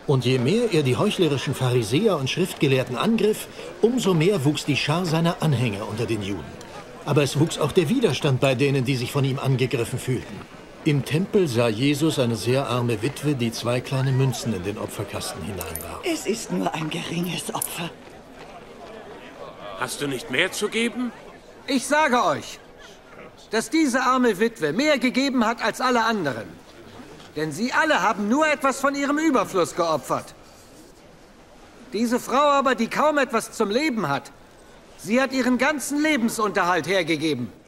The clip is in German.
Und je mehr er die heuchlerischen Pharisäer und Schriftgelehrten angriff, umso mehr wuchs die Schar seiner Anhänger unter den Juden. Aber es wuchs auch der Widerstand bei denen, die sich von ihm angegriffen fühlten. Im Tempel sah Jesus eine sehr arme Witwe, die 2 kleine Münzen in den Opferkasten hineinwarf. Es ist nur ein geringes Opfer. Hast du nicht mehr zu geben? Ich sage euch, dass diese arme Witwe mehr gegeben hat als alle anderen. Denn sie alle haben nur etwas von ihrem Überfluss geopfert. Diese Frau aber, die kaum etwas zum Leben hat, sie hat ihren ganzen Lebensunterhalt hergegeben.